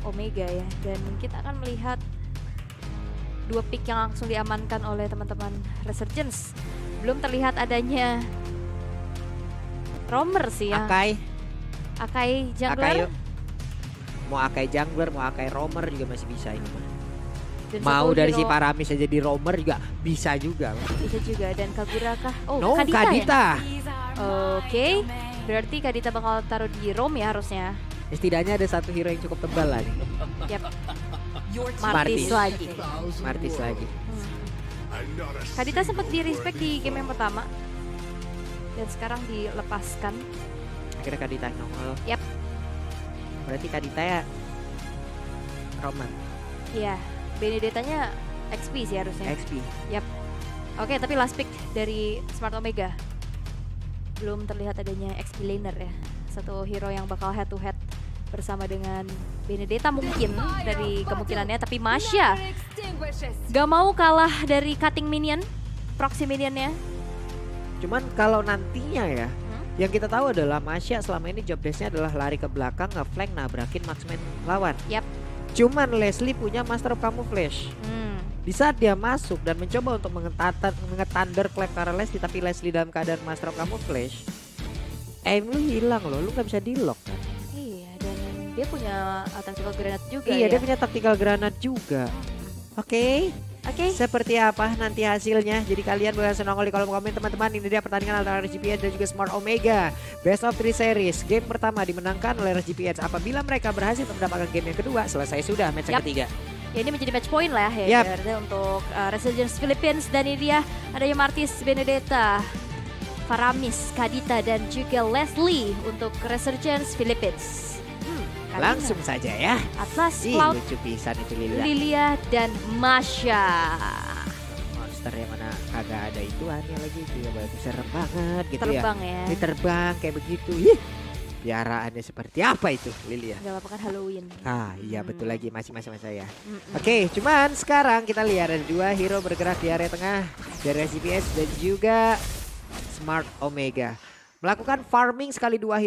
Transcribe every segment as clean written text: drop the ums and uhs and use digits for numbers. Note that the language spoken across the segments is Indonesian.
Omega ya. Dan kita akan melihat dua pick yang langsung diamankan oleh teman-teman Resurgence. Belum terlihat adanya roamer sih ya. Akai jungler. Akai, mau Akai jungler, mau Akai roamer juga masih bisa ini mah. Dan Mau satu dari hero si Paramis aja di roamer juga bisa juga. bisa juga. Dan Kagura kah? Oh, No, Kadita ya? Kadita. Oke, berarti Kadita bakal taruh di roam ya harusnya. Setidaknya ada satu hero yang cukup tebal lah nih. Yap. Martis. Martis lagi. Kadita sempat di respect di game yang pertama. Dan sekarang dilepaskan. Akhirnya Kadita nongol. Yap. Berarti Kadita ya roamer. Iya, Benedetta-nya XP sih harusnya. XP. Yap. Oke, tapi last pick dari Smart Omega. Belum terlihat adanya XP laner ya. Satu hero yang bakal head to head bersama dengan Benedetta mungkin dari kemungkinannya. Tapi Masya gak mau kalah dari cutting minion, proxy minionnya. Cuman kalau nantinya ya, yang kita tahu adalah Masya selama ini job desk-nya adalah lari ke belakang, nge-flank, nabrakin marksman lawan. Yap. Cuman Leslie punya Master of Camouflage. Di saat dia masuk dan mencoba untuk nge-thunderclap ke arah Leslie, tapi Leslie dalam keadaan Master of Camouflage, aim lu hilang loh, lu gak bisa di-lock kan? Iya, dan dia punya tactical grenade juga Iya, ya. dia punya tactical granate juga. Oke. Seperti apa nanti hasilnya? Jadi kalian boleh langsung nongol di kolom komen teman-teman. Ini dia pertandingan antara RSGPH dan juga Smart Omega. Best of 3 series. Game pertama dimenangkan oleh RSGPH. Apabila mereka berhasil mendapatkan game yang kedua, selesai sudah match yang ketiga. Ya, ini menjadi match point lah ya untuk Resurgence Philippines. Dan ini dia adanya Martis, Benedetta, Paramis, Kadita, dan juga Leslie untuk Resurgence Philippines. Langsung saja ya. Atlas, Ih, Cloud, lucu pisan itu Lilia, dan Masya. Monster yang mana kagak ada ituannya lagi. Dia berarti serem banget gitu Terbang ya. ya. Ini terbang kayak begitu. Ih, piaraannya seperti apa itu Lilia? Gak apa-apa kan Halloween. Ah iya betul lagi, masih saya. Oke, cuman sekarang kita lihat ada dua hero bergerak di area tengah dari SCPS dan juga Smart Omega. Melakukan farming sekali dua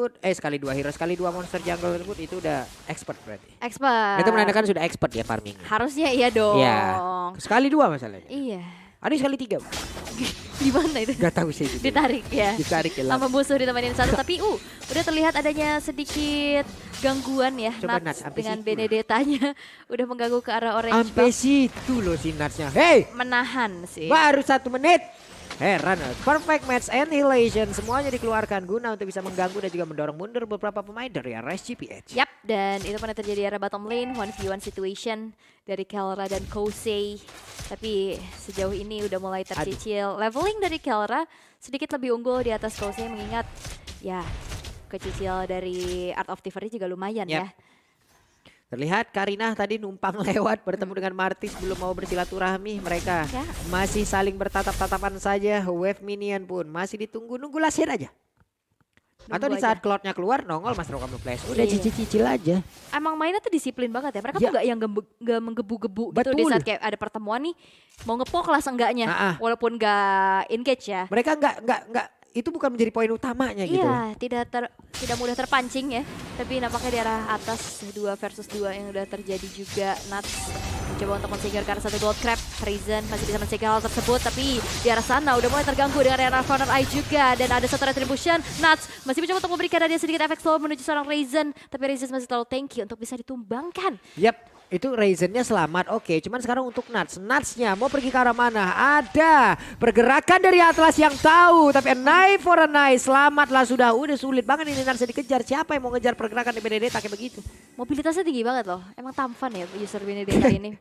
monster jungle tersebut itu udah expert berarti. Expert. Itu menandakan sudah expert ya farming. Harusnya iya dong. Iya. Sekali dua masalahnya. Iya. Ada sekali tiga. Di mana itu? Gak tahu sih itu. Ditarik ya. Ditarik ya. Sama musuh ditemenin satu, tapi udah terlihat adanya sedikit gangguan ya. Coba Nats Nats, dengan situ. Benedettanya udah mengganggu ke arah orange. Sampai situ loh si Natsnya. Hey, menahan sih. baru 1 menit. Heran, perfect match annihilation semuanya dikeluarkan guna untuk bisa mengganggu dan juga mendorong mundur beberapa pemain dari RSGPH. Yap, dan itu pernah terjadi di area bottom lane, 1v1 situation dari Kelra dan Kosei. Tapi sejauh ini udah mulai tercicil. Leveling dari Kelra sedikit lebih unggul di atas Kosei, mengingat ya kecicil dari Art of Thievery juga lumayan ya. Terlihat Karina tadi numpang lewat bertemu dengan Martis, belum mau bersilaturahmi. Mereka masih saling bertatap-tatapan saja. Wave minion pun masih ditunggu, nunggu lasir aja. Atau di saat cloudnya keluar nongol Master of Camouflage. Udah cicil-cicil aja. Emang mainnya tuh disiplin banget ya. Mereka tuh gak menggebu-gebu gitu di saat kayak ada pertemuan nih. Mau ngepok lah seenggaknya. Walaupun gak engage ya. Mereka nggak itu bukan menjadi poin utamanya gitu. Iya, tidak mudah terpancing ya. Tapi nampaknya di arah atas 2 versus 2 yang udah terjadi juga. Nats mencoba untuk mensingkirkan satu gold crab. Ryzen masih bisa mensingkir hal tersebut, tapi di arah sana udah mulai terganggu dengan area Corner Eye juga. Dan ada satu retribution. Nats masih mencoba untuk memberikan dia sedikit efek slow menuju seorang Ryzen, tapi Ryzen masih terlalu tanky untuk bisa ditumbangkan. Yap. Itu Ryzennya selamat, oke. Cuman sekarang untuk Natsnya mau pergi ke arah mana? Ada pergerakan dari Atlas yang tahu, tapi a knife for a knife. Selamatlah sudah. Udah sulit banget ini Natsnya dikejar. Siapa yang mau ngejar pergerakan di Benedetta kayak begitu? Mobilitasnya tinggi banget loh. Emang tampan ya user Benedetta ini.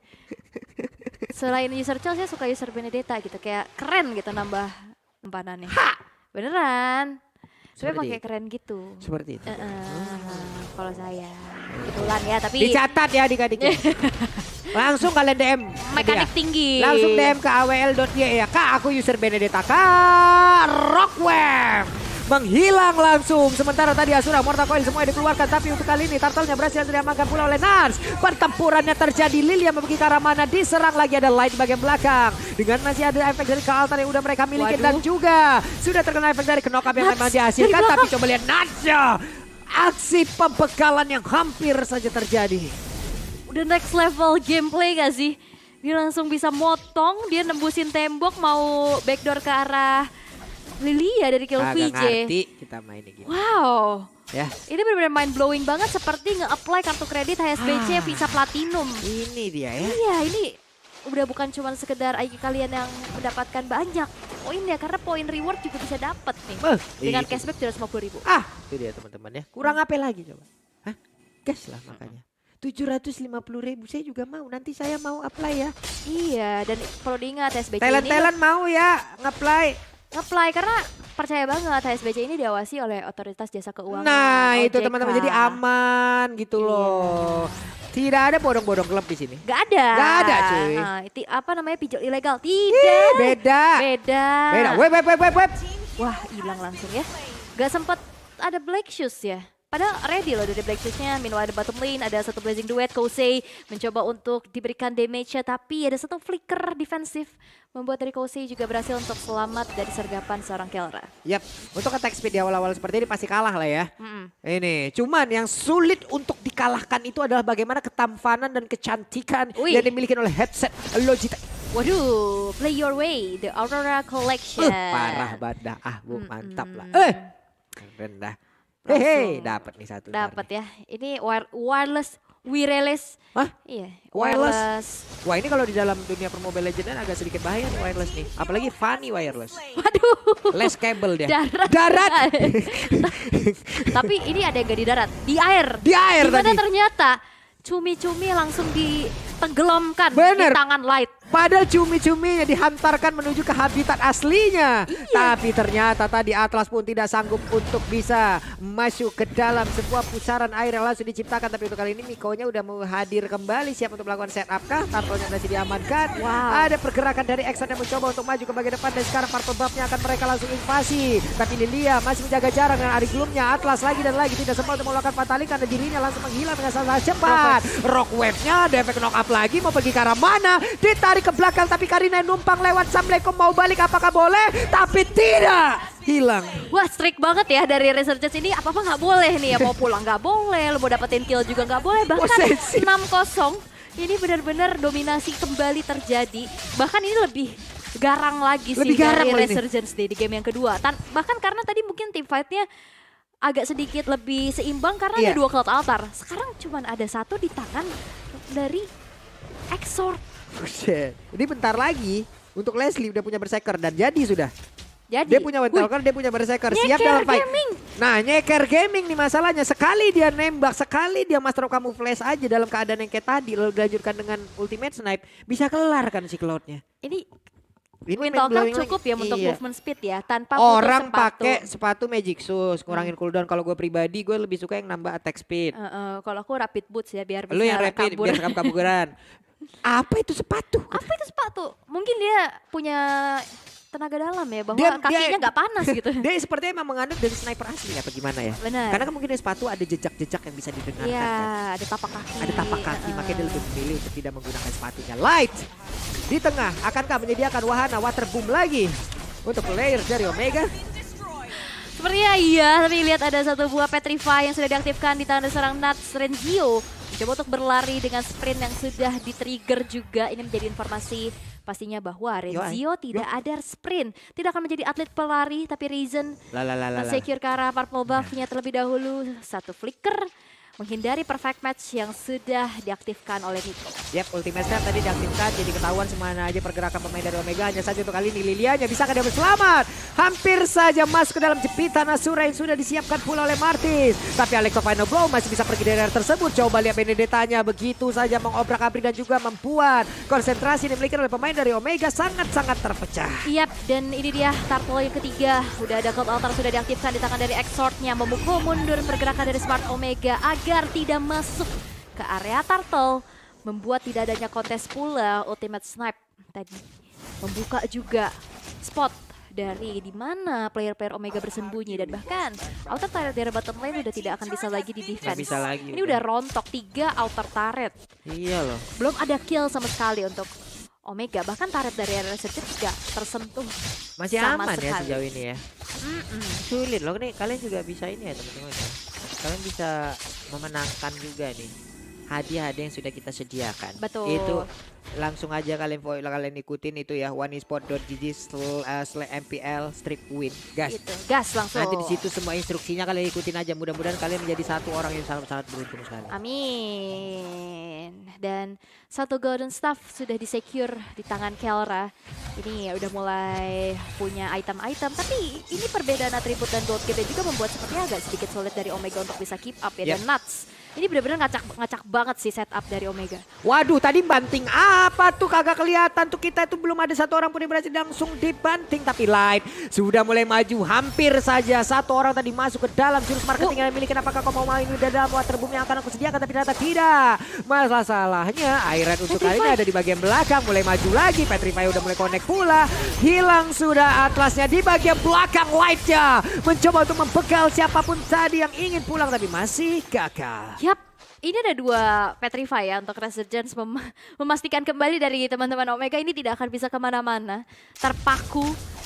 Selain user Chel, saya suka user Benedetta gitu. Kayak keren gitu nambah tempanannya. Beneran. Tapi pakai keren gitu. Seperti itu. Kalau saya kebetulan ya, tapi dicatat ya adik-adiknya. Langsung kalian DM mekanik tinggi. Langsung DM ke awl.y ya. Kak, aku user Benedetta. Kak, Rockwave menghilang langsung. Sementara tadi Asura, Mortal Coil semua dikeluarkan. Tapi untuk kali ini Turtle-nya berhasil diamankan pula oleh Nats. Pertempurannya terjadi. Lilia pergi ke arah mana. Diserang lagi, ada Light di bagian belakang. Dengan masih ada efek dari Altar yang udah mereka miliki. Dan juga sudah terkena efek dari knock up yang memang dihasilkan. Tapi coba lihat Nats. Aksi pembekalan yang hampir saja terjadi. udah next level gameplay gak sih? Dia langsung bisa motong, dia nembusin tembok mau backdoor ke arah Lilia dari kill Agak VJ. ngerti kita mainnya gitu. Wow. Ya. Ini benar-benar mind blowing banget seperti nge-apply kartu kredit HSBC Visa Platinum. Ini dia ya. Iya, ini udah bukan cuma sekedar IQ kalian yang mendapatkan banyak poin ya, karena poin reward juga bisa dapat nih. Dengan itu. cashback 750.000. Itu dia teman-teman ya. Kurang apa lagi coba? Hah? Gas lah makanya. 750.000 saya juga mau. Nanti saya mau apply ya. Iya, dan perlu diingat HSBC Talent mau ya nge-apply karena percaya banget HSBC ini diawasi oleh otoritas jasa keuangan. Nah, itu OJK. teman-teman jadi aman gitu loh. Tidak ada bodong-bodong klub di sini. Gak ada. Gak ada cuy. Nah, itu apa namanya pinjol ilegal? Tidak. Beda. Web. Wah, hilang langsung ya. Gak sempat ada Black Shoes ya. Padahal ready loh dari Black Shoes-nya. Meanwhile ada bottom lane, ada satu blazing duet. Kosei mencoba untuk diberikan damage-nya. Tapi ada satu flicker defensif. Membuat dari Kosei juga berhasil untuk selamat dari sergapan seorang Kelra. Yap, untuk attack speed di awal-awal seperti ini pasti kalah lah ya. Ini, cuman yang sulit untuk dikalahkan itu adalah bagaimana ketampanan dan kecantikan yang dimiliki oleh headset Logitech. Waduh, Play Your Way, The Aurora Collection. Parah banget dah, Bu, mantap lah. Keren dah. Hehe, dapat nih satu. Dapat ya. Ini wireless. Hah? Iya, Wireless. Wah, ini kalau di dalam dunia per Mobile Legends agak sedikit bahaya nih wireless nih. Apalagi Fanny wireless. Waduh. Less cable dia. Darat. Tapi ini ada yang gak di darat, di air. Di air Dimana tadi. ternyata cumi-cumi langsung ditenggelamkan Bener. di tangan Light. Padahal cumi-cuminya dihantarkan menuju ke habitat aslinya. Iya. Tapi ternyata tadi Atlas pun tidak sanggup untuk bisa masuk ke dalam sebuah pusaran air yang langsung diciptakan. Tapi untuk kali ini Mikonya udah mau hadir kembali, siap untuk melakukan setup kah? Turtle-nya masih diamankan. Wow. Ada pergerakan dari Exxon yang mencoba untuk maju ke bagian depan. Dan sekarang Purple Buff-nya akan mereka langsung invasi. Tapi Lilia masih menjaga jarak dengan Ari Gloom-nya. Atlas lagi dan lagi tidak sempat untuk melakukan fatali karena dirinya langsung menghilang dengan sangat cepat. Rock Wave-nya ada efek knock up lagi, mau pergi ke arah mana? Ditarik ke belakang tapi Karina numpang lewat. Assalamualaikum, mau balik apakah boleh? Tapi tidak, hilang. Wah, strict banget ya dari Resurgence ini. Apa-apa nggak boleh nih ya, mau pulang nggak boleh, lo mau dapetin kill juga nggak boleh. Bahkan Posesif. 6-0 ini benar-benar dominasi kembali terjadi. Bahkan ini lebih garang lagi Lebih sih garang dari loh ini. Resurgence di game yang kedua. Bahkan karena tadi mungkin team fight-nya agak sedikit lebih seimbang karena Iya. ada 2 Cloud Altar. Sekarang cuman ada 1 di tangan dari Exort. Buset. Ini bentar lagi untuk Leslie udah punya berserker dan jadi sudah. Jadi Dia punya Windtalker, dia punya berserker, siap Nyeker dalam fight. Gaming. Nah, Nyeker Gaming nih masalahnya. Sekali dia nembak, sekali dia Master of Camouflage aja dalam keadaan yang kayak tadi, lalu dilanjutkan dengan Ultimate Snipe, bisa kelar kan si Cloud-nya. ini Ini Windtalker mind-blowing cukup lagi. ya untuk Iya. movement speed ya, tanpa Orang butuh sepatu. pakai sepatu Magic Shoes, kurangin cooldown. Kalau gue pribadi, gue lebih suka yang nambah attack speed. Kalau aku rapid boots ya biar bisa Lu yang rapid, kabur. biar kaburan. Apa itu sepatu? Apa itu sepatu? Mungkin dia punya tenaga dalam ya, bahwa Dia- kakinya nggak panas gitu. Dia sepertinya memang menganut dari sniper asli apa gimana ya? Benar. Karena kemungkinan sepatu ada jejak-jejak yang bisa didengarkan Iya, kan. ada tapak kaki. Ada tapak kaki, makanya dia lebih memilih untuk tidak menggunakan sepatunya. Light di tengah, akankah menyediakan wahana water boom lagi untuk player dari Omega? Sepertinya iya, tapi lihat ada satu buah Petrify yang sudah diaktifkan di tangan seorang Nuts. Renzio mencoba untuk berlari dengan sprint yang sudah di-trigger juga. Ini menjadi informasi pastinya bahwa Renzio tidak ada sprint. Tidak akan menjadi atlet pelari, tapi Reason men-secure ke arah Purple Buff-nya terlebih dahulu. Satu flicker menghindari perfect match yang sudah diaktifkan oleh Nico. Yap, ultimate snap tadi diaktifkan, jadi ketahuan semana aja pergerakan pemain dari Omega. Hanya saja untuk kali ini Lilianya bisakah dia berselamat? Hampir saja masuk ke dalam jepitan Asura yang sudah disiapkan pula oleh Martis. Tapi Alex of Final Blow masih bisa pergi dari area tersebut. Coba lihat Benedetta-nya begitu saja mengobrak-abrik dan juga membuat konsentrasi yang dimiliki oleh pemain dari Omega sangat-sangat terpecah. Yap, dan ini dia turtle yang ketiga. Udah ada Cloud Altar sudah diaktifkan di tangan dari Exort-nya. Memukul mundur pergerakan dari Smart Omega agar tidak masuk ke area turtle. Membuat tidak adanya kontes pula Ultimate Snipe tadi. Membuka juga spot dari di mana player-player Omega bersembunyi. Dan bahkan outer turret dari bottom lane udah tidak akan bisa lagi di defense. Nggak bisa lagi, Ini udah rontok 3 outer turret. Iya loh. Belum ada kill sama sekali untuk Omega. Bahkan turret dari area Resurgence juga tersentuh Masih sama aman ya sekali. sejauh ini ya. Sulit loh nih, kalian juga bisa ini ya teman-teman ya. Kalian bisa memenangkan juga nih. hadiah-hadiah yang sudah kita sediakan. Betul. Itu langsung aja kalian ikutin itu ya, onesport.gg/mpl strip win. Gas. Itu, gas langsung. Nanti di situ semua instruksinya kalian ikutin aja. Mudah-mudahan kalian menjadi satu orang yang sangat beruntung sekali. Amin. Dan satu golden staff sudah disecure di tangan Kelra. Ini udah mulai punya item-item, tapi ini perbedaan atribut dan gold gap juga membuat sepertinya agak sedikit sulit dari Omega untuk bisa keep up ya. Dan Nuts ini benar-benar ngacak banget sih setup dari Omega. Waduh, tadi banting apa tuh, kagak kelihatan tuh, kita itu belum ada satu orang pun yang berhasil langsung dibanting. Tapi Light sudah mulai maju, hampir saja satu orang tadi masuk ke dalam jurus marketing yang dimiliki. Apakah kau mau main di dalam waterboom yang akan aku sediakan? Tapi ternyata tidak. Masalahnya Iron untuk kali ini ada di bagian belakang, mulai maju lagi. Petrify udah mulai connect pula. Hilang sudah Atlasnya di bagian belakang. Lightnya mencoba untuk membegal siapapun tadi yang ingin pulang, tapi masih gagal. Yap, ini ada 2 Petrify ya untuk Resurgence memastikan kembali dari teman-teman Omega ini tidak akan bisa kemana-mana. Terpaku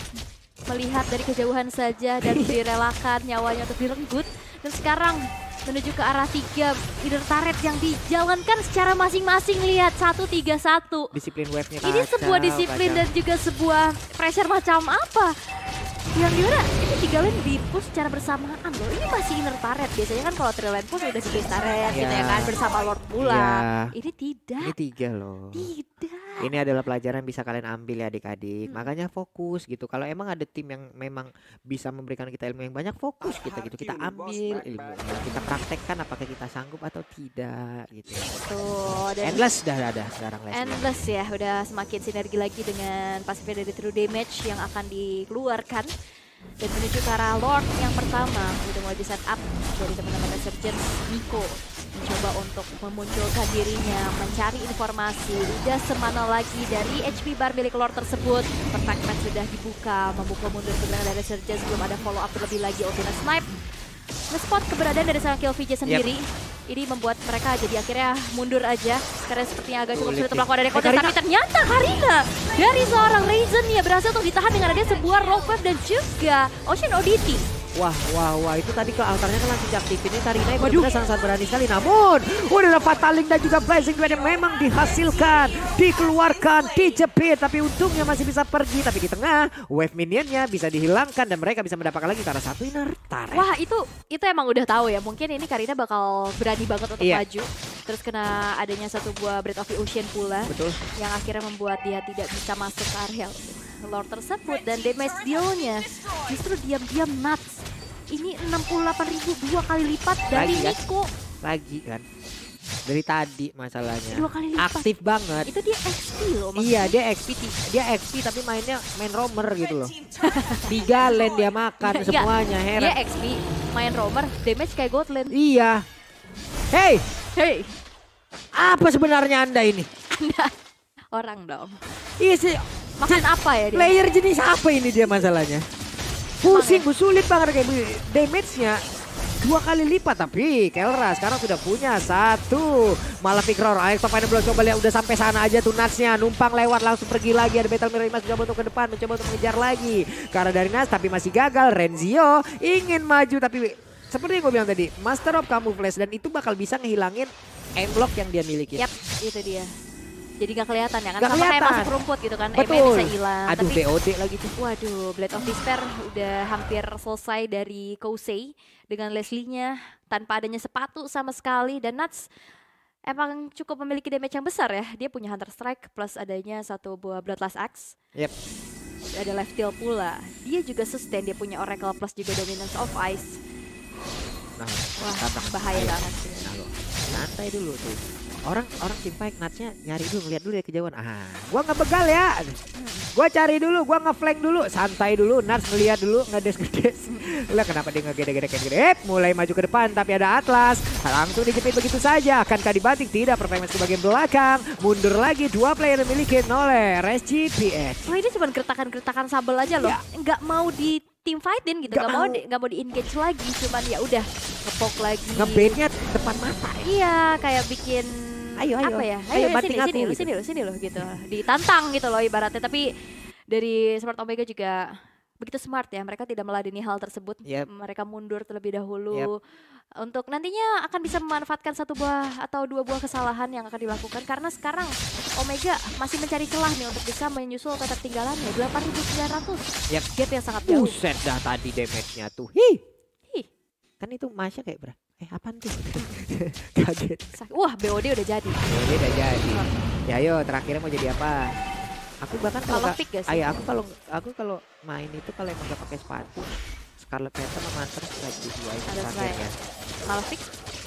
melihat dari kejauhan saja dan direlakan nyawanya untuk direnggut. Dan sekarang menuju ke arah 3 inner turret yang dijalankan secara masing-masing. Lihat 1-3-1. Disiplin wave-nya ini sebuah disiplin dan juga sebuah pressure macam apa? Yang gimana? Ini 3 lane di-push secara bersamaan loh. Ini masih inner turret. Biasanya kan kalau 3 lane push udah di base turret gitu ya kan, bersama Lord pula. Ini tidak. Ini 3 loh. Tidak. Ini adalah pelajaran bisa kalian ambil ya adik-adik. Makanya fokus gitu. Kalau emang ada tim yang memang bisa memberikan kita ilmu yang banyak, fokus kita gitu. Kita ambil ilmu. Kita praktekkan apakah kita sanggup atau tidak gitu. Tuh, dan Endless udah ada sekarang Leslie. Endless ya, udah semakin sinergi lagi dengan pasifnya dari True Damage yang akan dikeluarkan. Dan menuju ke arah Lord yang pertama udah mulai di setup dari teman-teman Resurgence. Nico mencoba untuk memunculkan dirinya, mencari informasi. Udah semana lagi dari HP bar milik Lord tersebut. Perfect match sudah dibuka, membuka mundur ke belakang dari Resurgence. Belum ada follow up terlebih lagi. Ultimate Snipe nge-spot keberadaan dari sang Kill VJ sendiri. Ini membuat mereka jadi akhirnya mundur aja karena sepertinya agak cukup sulit untuk melakukan dari konten. Tapi ternyata Karina dari seorang Ryzen ya berhasil untuk ditahan dengan adanya sebuah rock wave dan juga Ocean ODT. Wah, itu tadi ke altarnya kan langsung diaktifin. Karina yang benar-benar sangat berani sekali. Namun udah ada Fataling dan juga Blazing Duet yang memang dihasilkan, dikeluarkan, dijepit. Tapi untungnya masih bisa pergi. Tapi di tengah wave minionnya bisa dihilangkan dan mereka bisa mendapatkan lagi karena satu inner turret. Wah itu emang udah tahu ya. Mungkin ini Karina bakal berani banget untuk maju. Terus kena adanya satu buah Breath of the Ocean pula. Betul. Yang akhirnya membuat dia tidak bisa masuk ke area Lord tersebut. Dan damage deal-nya justru diam-diam Nuts. Ini 68.000 2 kali lipat dari Nico. Lagi kan. Dari tadi masalahnya. 2 kali lipat. Aktif banget. Itu dia XP loh maksudnya. Iya, dia XP tapi main roamer gitu loh. 3 lane dia makan semuanya. Heran. Dia XP main roamer, damage kayak gold lane. Iya. Hey. Apa sebenarnya Anda ini? Anda orang dong. Iya sih. Makan apa ya dia? Player jenis apa ini dia masalahnya? Pusing, sulit banget kayak damage-nya 2 kali lipat. Tapi Kelra sekarang sudah punya 1. Malefic Roar, Alex Top belum coba lihat, udah sampai sana aja tuh Nuts-nya. Numpang lewat langsung pergi lagi. Ada Battle Mirror Imas mencoba untuk ke depan, mencoba untuk mengejar lagi. Karena dari Nuts tapi masih gagal. Renzio ingin maju tapi seperti yang gue bilang tadi, Master of Camouflage dan itu bakal bisa ngehilangin aimlock yang dia miliki. Yap, itu dia. Jadi gak kelihatan ya kan, gak sama kelihatan. kayak masuk rumput gitu kan, Betul. bisa hilang. Aduh, tapi, BOD lagi tuh. Waduh, Blade of Despair udah hampir selesai dari Kosei dengan Leslie-nya tanpa adanya sepatu sama sekali. Dan Nuts emang cukup memiliki damage yang besar ya. Dia punya Hunter Strike plus adanya satu buah Bloodlust Axe. Yep. Ada Left Tail pula. Dia juga sustain, dia punya Oracle plus juga Dominance of Ice. Nah, wah, bahaya banget sih. Santai dulu tuh. Orang tim fight Nuts-nya nyari dulu, ngeliat dulu ya kejauhan. Gua ngebegal ya. Gua cari dulu, gua ngeflank dulu, santai dulu. Nuts ngeliat dulu, ngedes-ngedes. Lah kenapa dia ngegede-gede, mulai maju ke depan tapi ada Atlas. Langsung dijepit begitu saja. Akankah dibanting? Tidak, perfect match ke bagian belakang. Mundur lagi 2 player dimiliki oleh RSGPX. Wah, ini cuma gertakan-gertakan sabel aja loh. Nggak mau di team fightin gitu, nggak mau di engage lagi, cuman ya udah ngepok lagi. Ngebaitnya depan mata. Iya, kayak bikin ayo. Apa ya? Ayo sini loh gitu. Ditantang gitu loh ibaratnya. Tapi dari Smart Omega juga begitu smart ya, mereka tidak meladeni hal tersebut. Yep. Mereka mundur terlebih dahulu untuk nantinya akan bisa memanfaatkan satu buah atau dua buah kesalahan yang akan dilakukan, karena sekarang Omega masih mencari celah nih untuk bisa menyusul ketertinggalannya 8.900. Yep. Gap yang sangat jauh. Buset dah tadi damage-nya tuh. Hi. Kan itu Masya kayak apaan tuh? Kaget. Wah, BOD udah jadi. BOD udah jadi. Ya ayo terakhirnya mau jadi apa? Aku bahkan kalau aku kalau main itu kalau emang gak pakai sepatu Scarlet Phantom sama Hunter strike di dua itu terakhirnya. Kalau fix?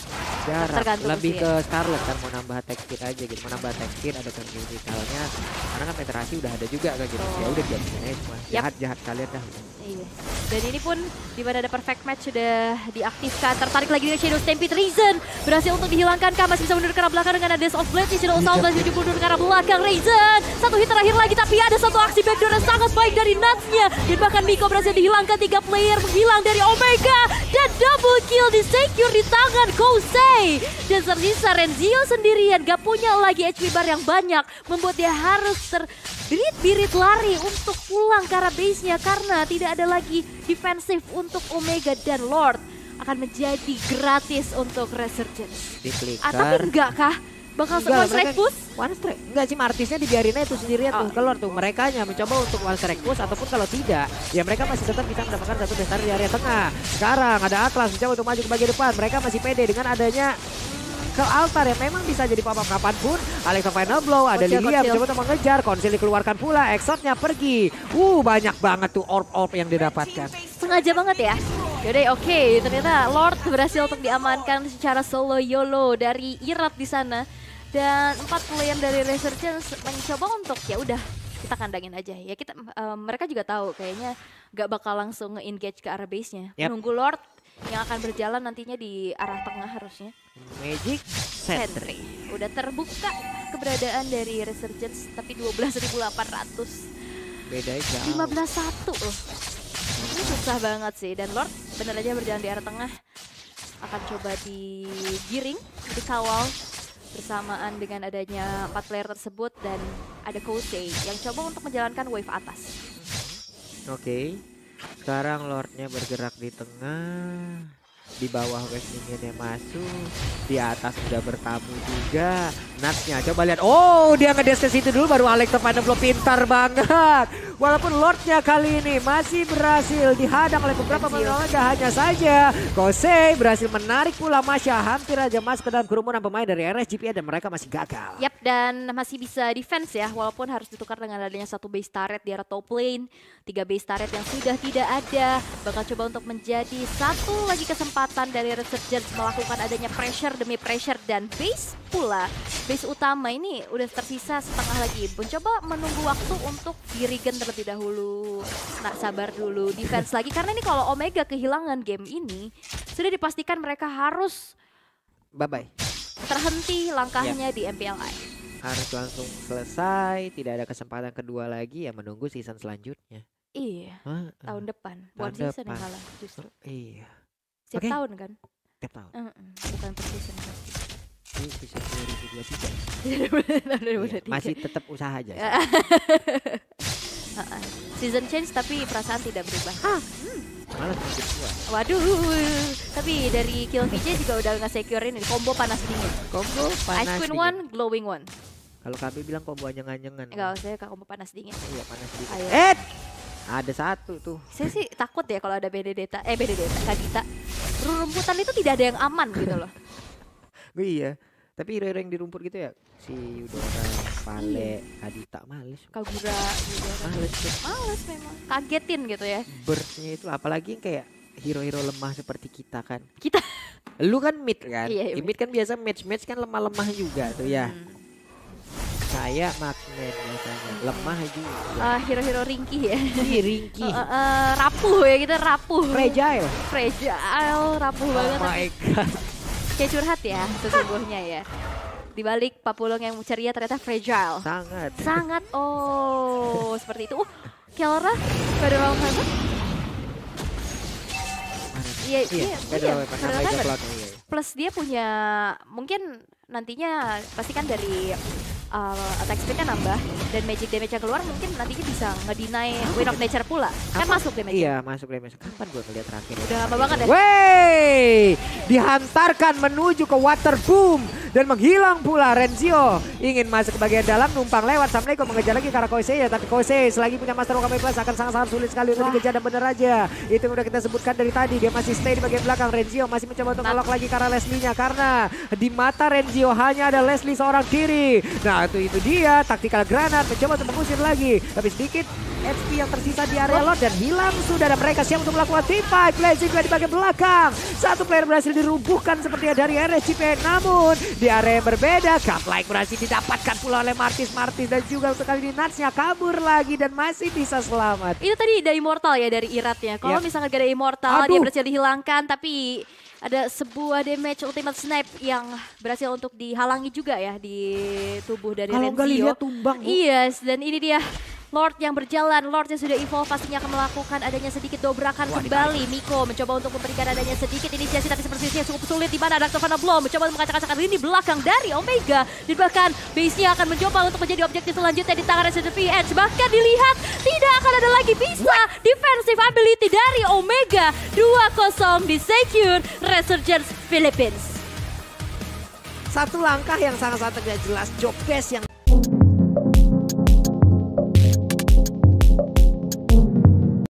Jarang, lebih ke Scarlet kan, mau nambah attack speed aja gitu, mau nambah attack speed ada kan musikalnya, karena kan penetrasi udah ada juga kan gitu. Ya udah diabisin aja semua. Jahat kalian dah. Iya. Dan ini pun di mana ada perfect match sudah diaktifkan. Tertarik lagi dengan Shadow Stampede. Reason berhasil untuk dihilangkan. Masih bisa mundur ke arah belakang dengan ada Dash of Blade. Shadow Assault masih mundur ke arah belakang. Reason satu hit terakhir lagi, tapi ada satu aksi backdoor yang sangat baik dari Nuts-nya. Dan bahkan Miko berhasil dihilangkan. 3 player menghilang dari Omega. Dan double kill di secure di tangan Kosei. Dan tersisa Renzio sendirian. Gak punya lagi HP bar yang banyak. Membuat dia harus terbirit-birit lari untuk pulang ke arah base-nya. Karena tidak ada lagi defensif untuk Omega, dan Lord akan menjadi gratis untuk Resurgence. Tapi enggak kah? Bakal one strike push? One strike? Enggak sih, Martisnya dibiarinnya itu sendirian tuh keluar tuh. Mereka hanya mencoba untuk one strike push, ataupun kalau tidak, ya mereka masih tetap bisa mendapatkan satu dasar di area tengah. Sekarang ada Atlas mencoba untuk maju ke bagian depan. Mereka masih pede dengan adanya ke altar yang memang bisa jadi pop-up kapanpun. Alexa Final Blow, ada Lilia mencoba untuk mengejar. Konsil dikeluarkan pula, Exotnya pergi. Banyak banget tuh orb-orb yang didapatkan. Sengaja banget ya. Yaudah, oke, ternyata Lord berhasil untuk diamankan secara solo YOLO dari Irat di sana. Dan 4 player dari Resurgence mencoba untuk ya udah kita kandangin aja ya. Mereka juga tahu kayaknya gak bakal langsung nge-engage ke arah base-nya. Menunggu Lord yang akan berjalan nantinya di arah tengah harusnya. Magic Sentry. Udah terbuka keberadaan dari Resurgence, tapi 12.800. Bedanya jauh. 15-1 loh. Ini susah banget sih. Dan Lord bener aja berjalan di arah tengah. Akan coba digiring, dikawal bersamaan dengan adanya 4 player tersebut. Dan ada Kosei yang coba untuk menjalankan wave atas. Oke. Sekarang Lordnya bergerak di tengah, di bawah wave minionnya masuk, di atas sudah bertamu juga. Nuts-nya coba lihat, dia ngedes ke situ dulu baru Alexa Final Blow, pintar banget. Walaupun Lordnya kali ini masih berhasil dihadang oleh beberapa pemain, hanya saja Kosei berhasil menarik pula Masya, hampir aja masuk ke dalam kerumunan pemain dari RSGPN dan mereka masih gagal. Yap, dan masih bisa defense ya, walaupun harus ditukar dengan adanya satu base turret di arah top lane. 3 base turret yang sudah tidak ada, bakal coba untuk menjadi satu lagi kesempatan dari Resurgence melakukan adanya pressure demi pressure. Dan base pula, base utama ini udah tersisa setengah lagi. Mencoba menunggu waktu untuk di-regen terlebih dahulu. Nah, sabar dulu, defense lagi. Karena ini kalau Omega kehilangan game ini, sudah dipastikan mereka harus bye-bye, terhenti langkahnya di MPLI. Harus langsung selesai, tidak ada kesempatan kedua lagi, ya menunggu season selanjutnya. Iya, tahun depan. One season yang kalah justru. Iya. Setiap tahun kan? Setiap tahun. Bukan per season pasti. Ini season 2023. Masih tetap usaha aja. Season change tapi perasaan tidak berubah. Malah sedikit tua. Waduh, tapi dari Kill VJ juga udah nge-secure ini combo panas dingin. Combo panas Ice Queen dingin. One, Glowing One. Kalau kami bilang combo anjeng-anjengan. Enggak, saya combo panas dingin. Iya, panas dingin. Ayo. Ada satu tuh. Saya sih takut ya kalau ada Benedetta, Kagita. Rumputan itu tidak ada yang aman gitu loh. Iya, tapi hero-hero yang di rumput gitu ya, si Udora, Pale, Kadita, males. Kagura gitu. Males memang. Kagetin gitu ya. Burstnya itu apalagi yang kayak hero-hero lemah seperti kita kan. Kita. Lu kan mid kan? Iya, mid kan biasa match kan lemah-lemah juga tuh ya. Saya Marksman biasanya, lemah juga. Hero-hero ringkih ya. Iya, ringkih. Rapuh ya, kita rapuh. Fragile, rapuh banget. Oh my god. Kayak curhat ya sesungguhnya ya. Di balik Papulong yang ceria ternyata fragile. Sangat. Seperti itu. Kiara pada lawan mana? Iya. Plus dia punya mungkin nantinya pasti kan dari attack speed-nya nambah dan magic damage yang keluar mungkin nantinya bisa ngedinai Wind of Nature pula. Kan masuk damage. Iya, masuk damage. Kapan gue ngeliat terakhir? Udah lama banget ya. Wey, dihantarkan menuju ke water boom dan menghilang pula. Renzio ingin masuk ke bagian dalam, numpang lewat. Assalamualaikum, mengejar lagi ke arah Kose ya, tapi Kose selagi punya Master Wakame Plus akan sangat-sangat sulit sekali untuk dikejar, dan bener aja. Itu yang udah kita sebutkan dari tadi, dia masih stay di bagian belakang. Renzio masih mencoba untuk ngelok lagi ke arah Leslie-nya karena di mata Renzio hanya ada Leslie seorang diri. Nah, itu dia taktikal granat mencoba untuk mengusir lagi, tapi sedikit HP yang tersisa di area lot dan hilang sudah, dan mereka siap untuk melakukan team fight. Blazing juga di bagian belakang. Satu player berhasil dirubuhkan sepertinya dari RSCP, namun di area yang berbeda Godlike berhasil didapatkan pula oleh Martis dan juga untuk kali ini Nuts-nya kabur lagi dan masih bisa selamat. Itu tadi dari Immortal ya, dari Iratnya. Kalau misalkan gak ada Immortal, dia berhasil dihilangkan, tapi ada sebuah damage ultimate snipe yang berhasil untuk dihalangi juga ya di tubuh dari Renzio. Kalau Galilea tumbang. Yes, dan ini dia Lord yang berjalan, Lord yang sudah evolve pastinya akan melakukan adanya sedikit dobrakan kembali. Miko mencoba untuk memberikan adanya sedikit inisiasi, tapi sepertinya cukup sulit di mana Dr. Van Blow mencoba mengacak-acak lini belakang dari Omega. Dan bahkan base-nya akan mencoba untuk menjadi objektif selanjutnya di tangan Resident Edge. Bahkan dilihat tidak akan ada lagi bisa defensive ability dari Omega. 2-0 di secure Resurgence Philippines. Satu langkah yang sangat-sangat tidak jelas, job best yang